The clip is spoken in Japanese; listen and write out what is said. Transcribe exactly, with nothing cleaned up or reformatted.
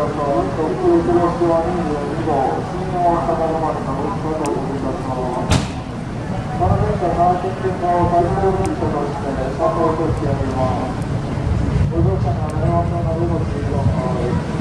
特急広島にじゅうに号、新大阪止まりの運行とお送りいたします。この電車の近辺の最高ルートとしてサポートしております。ご乗車のお電話の荷物にご注意ください。